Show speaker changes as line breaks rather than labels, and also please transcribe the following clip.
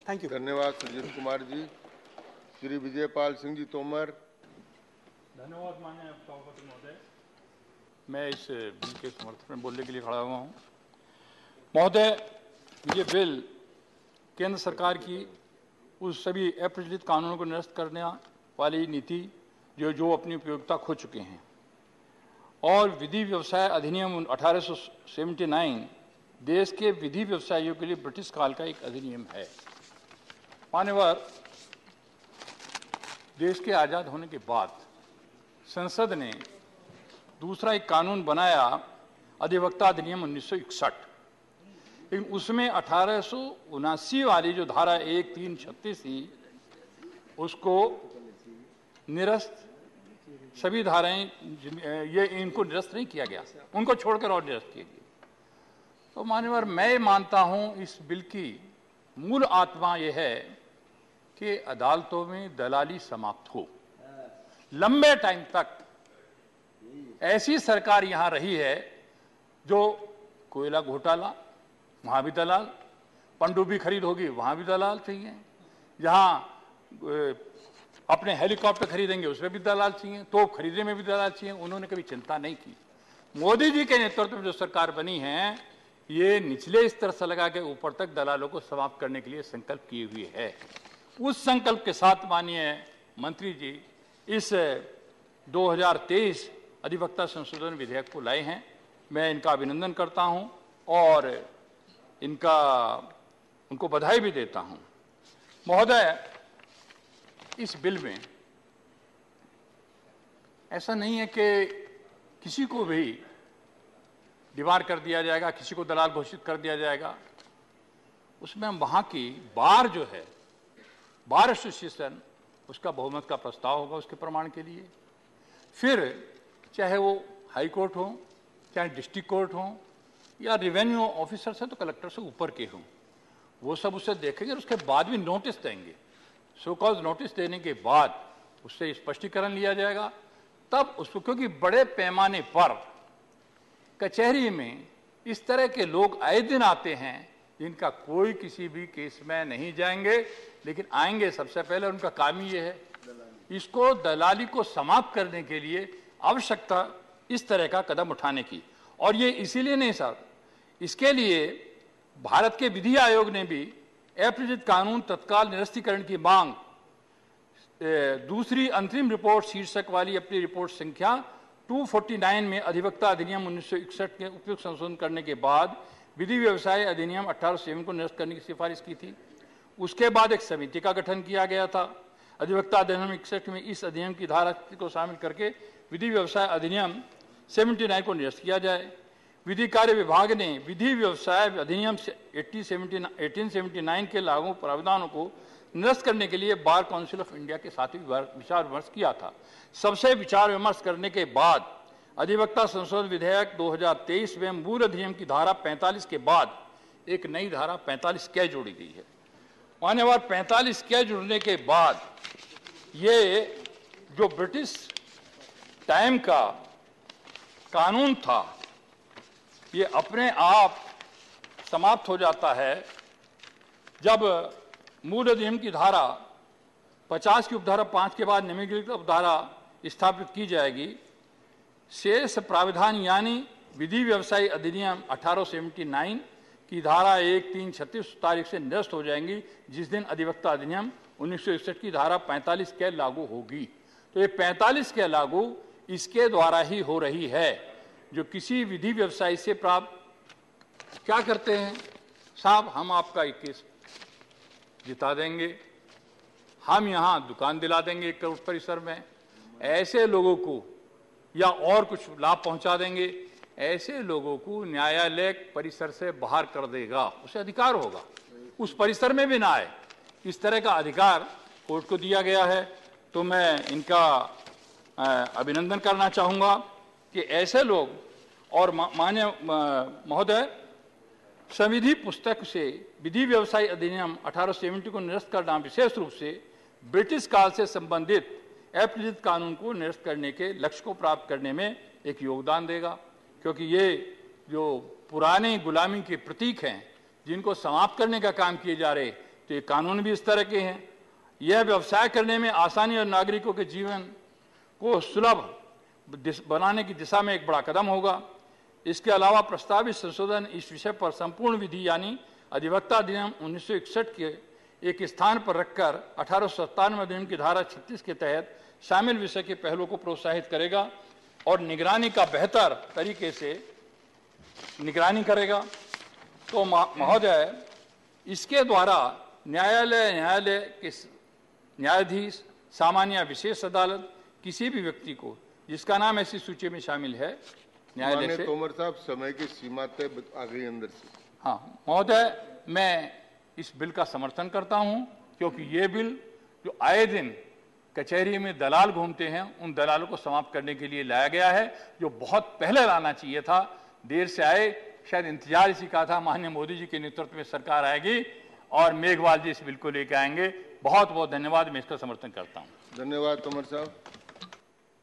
Thank you.
धन्यवाद सुजीत कुमार जी। श्री विजयपाल सिंह जी तोमर।
धन्यवाद माननीय सभापति महोदय। मैं इस बिल के समर्थन में बोलने के लिए खड़ा हुआ हूँ। महोदय, ये बिल केंद्र सरकार की उस सभी अप्रचलित कानूनों को निरस्त करने वाली नीति जो अपनी उपयोगिता खो चुके हैं और विधि व्यवसाय अधिनियम 1879 देश के विधि व्यवसायियों के लिए ब्रिटिश काल का एक अधिनियम है। मान्यवर, देश के आज़ाद होने के बाद संसद ने दूसरा एक कानून बनाया, अधिवक्ता अधिनियम 1961, लेकिन उसमें 1879 वाली जो धारा 1336 थी उसको निरस्त, सभी धाराएं इनको निरस्त नहीं किया गया, उनको छोड़कर और निरस्त किया गया। तो मान्यवर, मैं मानता हूं इस बिल की मूल आत्मा यह है कि अदालतों में दलाली समाप्त हो। लंबे टाइम तक ऐसी सरकार यहां रही है जो कोयला घोटाला, वहां भी दलाल, पनडुब्बी खरीद होगी वहां भी दलाल चाहिए, जहां अपने हेलीकॉप्टर खरीदेंगे उसमें भी दलाल चाहिए, तोप खरीदने में भी दलाल चाहिए। उन्होंने कभी चिंता नहीं की। मोदी जी के नेतृत्व में जो सरकार बनी है ये निचले स्तर से लगा के ऊपर तक दलालों को समाप्त करने के लिए संकल्प किए हुए है। उस संकल्प के साथ माननीय मंत्री जी इस 2023 अधिवक्ता संशोधन विधेयक को लाए हैं। मैं इनका अभिनंदन करता हूं और उनको बधाई भी देता हूं। महोदय, इस बिल में ऐसा नहीं है कि किसी को भी दीवार कर दिया जाएगा, किसी को दलाल घोषित कर दिया जाएगा। उसमें हम वहां की बार जो है, बार एसोसिएशन, उसका बहुमत का प्रस्ताव होगा उसके प्रमाण के लिए। फिर चाहे वो हाई कोर्ट हो, चाहे डिस्ट्रिक्ट कोर्ट हो, या रेवेन्यू ऑफिसर से तो कलेक्टर से ऊपर के हों, वो सब उसे देखेंगे और उसके बाद भी नोटिस देंगे। सो कॉज नोटिस देने के बाद उससे स्पष्टीकरण लिया जाएगा, तब उसको, क्योंकि बड़े पैमाने पर कचहरी में इस तरह के लोग आए दिन आते हैं जिनका कोई किसी भी केस में नहीं जाएंगे, लेकिन आएंगे सबसे पहले, उनका काम ही ये है। इसको दलाली को समाप्त करने के लिए आवश्यकता इस तरह का कदम उठाने की। और ये इसीलिए नहीं साहब, इसके लिए भारत के विधि आयोग ने भी अप्रचलित कानून तत्काल निरस्तीकरण की मांग दूसरी अंतरिम रिपोर्ट शीर्षक वाली अपनी रिपोर्ट संख्या 249 में अधिवक्ता अधिनियम 1961 के उपयुक्त संशोधन करने के बाद विधि व्यवसाय अधिनियम 1807 को निरस्त करने की सिफारिश की थी। उसके बाद एक समिति का गठन किया गया था। अधिवक्ता अधिनियम 61 में इस अधिनियम की धारा को शामिल करके विधि व्यवसाय अधिनियम 79 को निरस्त किया जाए। विधि कार्य विभाग ने विधि व्यवसाय अधिनियम 1879 के लागू प्रावधानों को निरस्त करने के लिए बार काउंसिल ऑफ इंडिया के साथ भी विचार विमर्श किया था। सबसे विचार विमर्श करने के बाद अधिवक्ता संशोधन विधेयक 2023 में मूल अधिनियम की धारा 45 के बाद एक नई धारा 45 क जोड़ी गई है। मान्यवर, 45 क जुड़ने के बाद ये जो ब्रिटिश टाइम का कानून था ये अपने आप समाप्त हो जाता है जब मूल अधिनियम की धारा 50 की उपधारा 5 के बाद निम्नलिखित उपधारा स्थापित की जाएगी। शेष प्राविधान यानी विधि व्यवसाय अधिनियम 1879 की धारा 1336 तारीख से निरस्त हो जाएंगी, जिस दिन अधिवक्ता अधिनियम 1961 की धारा 45 के लागू होगी। तो ये 45 के लागू इसके द्वारा ही हो रही है। जो किसी विधि व्यवसायी से प्राप्त क्या करते हैं, साहब हम आपका एक केस जिता देंगे, हम यहाँ दुकान दिला देंगे 1 करोड़ परिसर में, ऐसे लोगों को या और कुछ लाभ पहुंचा देंगे, ऐसे लोगों को न्यायालय परिसर से बाहर कर देगा। उसे अधिकार होगा उस परिसर में भी ना आए, इस तरह का अधिकार कोर्ट को दिया गया है। तो मैं इनका अभिनंदन करना चाहूँगा कि ऐसे लोग, और माननीय महोदय, संविधि पुस्तक से विधि व्यवसाय अधिनियम 1870 को निरस्त करना विशेष रूप से ब्रिटिश काल से संबंधित अप्रचलित कानून को निरस्त करने के लक्ष्य को प्राप्त करने में एक योगदान देगा, क्योंकि ये जो पुराने गुलामी के प्रतीक हैं जिनको समाप्त करने का काम किए जा रहे, तो ये कानून भी इस तरह के हैं। यह व्यवसाय करने में आसानी और नागरिकों के जीवन को सुलभ बनाने की दिशा में एक बड़ा कदम होगा। इसके अलावा प्रस्तावित संशोधन इस विषय पर संपूर्ण विधि यानी अधिवक्ता अधिनियम 1961 के एक स्थान पर रखकर 1897 अधिनियम की धारा 36 के तहत शामिल विषय के पहलुओं को प्रोत्साहित करेगा और निगरानी का बेहतर तरीके से निगरानी करेगा। तो महोदय, इसके द्वारा न्यायालय के न्यायाधीश, सामान्य विशेष अदालत किसी भी व्यक्ति को जिसका नाम ऐसी सूची में शामिल है न्यायालय से।
तोमर साहब, समय की सीमा तय आ गई अंदर से।
हाँ महोदय, मैं इस बिल का समर्थन करता हूं क्योंकि ये बिल जो आए दिन कचहरी में दलाल घूमते हैं उन दलालों को समाप्त करने के लिए लाया गया है, जो बहुत पहले लाना चाहिए था। देर से आए, शायद इंतजार इसी का था। माननीय मोदी जी के नेतृत्व में सरकार आएगी और मेघवाल जी इस बिल को लेकर आएंगे। बहुत बहुत धन्यवाद, मैं इसका समर्थन करता हूँ।
धन्यवाद तोमर साहब।